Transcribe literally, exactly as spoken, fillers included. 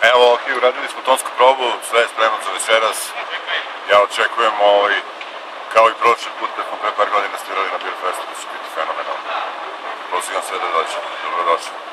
Evo, ok, uradili smo tonsku probu, sve je spremno za večeras. Ja očekujem, ovaj, kao i prošli put kad smo pre par godina svirali na Beer Festu, da će biti fenomenalno. Pozivam sve da dođe. Dobrodošli.